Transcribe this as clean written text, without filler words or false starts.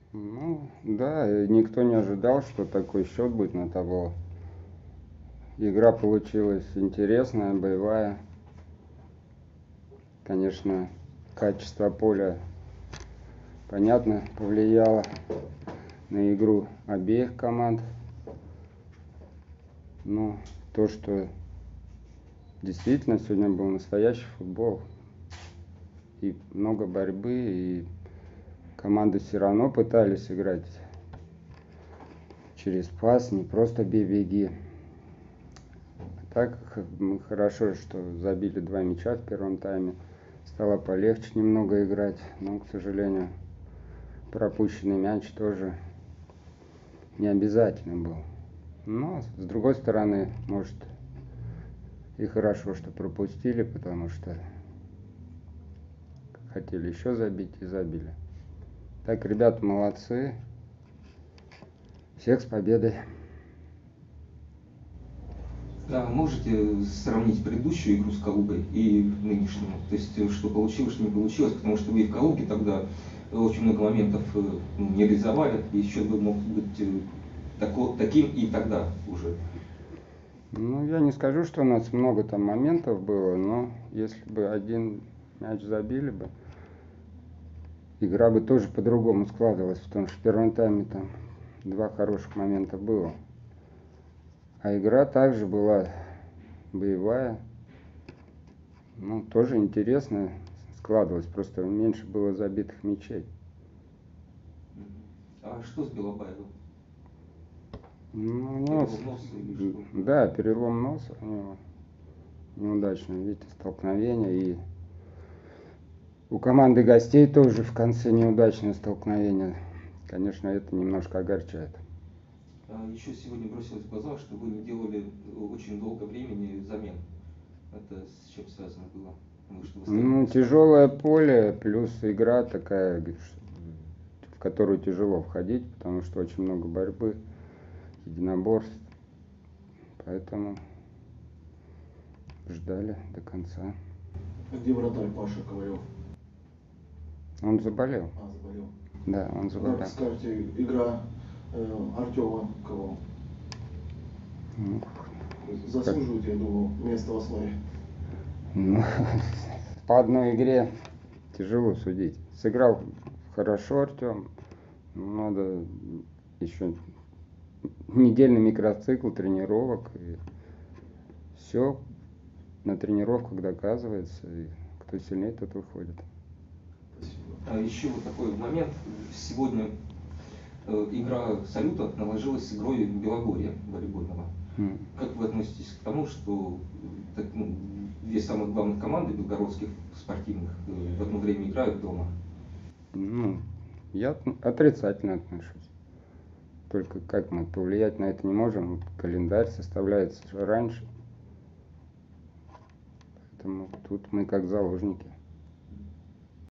Ну, да, никто не ожидал, что такой счет будет на табло. Игра получилась интересная, боевая. Конечно, качество поля, понятно, повлияло на игру обеих команд. Но то, что действительно сегодня был настоящий футбол. И много борьбы, и команды все равно пытались играть через пас, не просто бей-беги. Так мы хорошо, что забили 2 мяча в первом тайме. Стало полегче немного играть, но, к сожалению, пропущенный мяч тоже не обязательно был. Но, с другой стороны, может, и хорошо, что пропустили, потому что хотели еще забить и забили. Так, ребята молодцы. Всех с победой. А можете сравнить предыдущую игру с Калугой и нынешнюю? То есть, что получилось, что не получилось? Потому что вы и в Калуге тогда очень много моментов не реализовали, и счет бы мог быть таким и тогда уже. Ну, я не скажу, что у нас много там моментов было, но если бы один мяч забили бы, игра бы тоже по-другому складывалась, потому что в первом тайме там 2 хороших момента было. А игра также была боевая, ну, тоже интересная складывалась, просто меньше было забитых мячей. А что с Белобаевым? Ну, Перелом носа или что? да, перелом носа у него неудачно, видите, столкновение. И у команды гостей тоже в конце неудачное столкновение. Конечно, это немножко огорчает. Еще сегодня бросилось в глаза, что вы не делали очень долго времени замен. Это с чем связано было? Ну, тяжелое поле, плюс игра такая, в которую тяжело входить, потому что очень много борьбы, единоборств. Поэтому ждали до конца. А где вратарь Паша Ковалев? Он заболел. Заболел. Да, он заболел. Как скажете, игра Артема кого? Ну, Заслуживает, я думаю, место в основе. Ну, по одной игре тяжело судить. Сыграл хорошо Артем, но надо еще недельный микроцикл тренировок. И все на тренировках доказывается, и кто сильнее, тот выходит. Спасибо. Еще вот такой момент. Сегодня игра «Салюта» наложилась с игрой Белогорья волейбольного. Как вы относитесь к тому, что две самых главных команды белгородских спортивных в одно время играют дома? Ну, я отрицательно отношусь. Только как мы повлиять на это не можем. Календарь составляется раньше. Поэтому тут мы как заложники.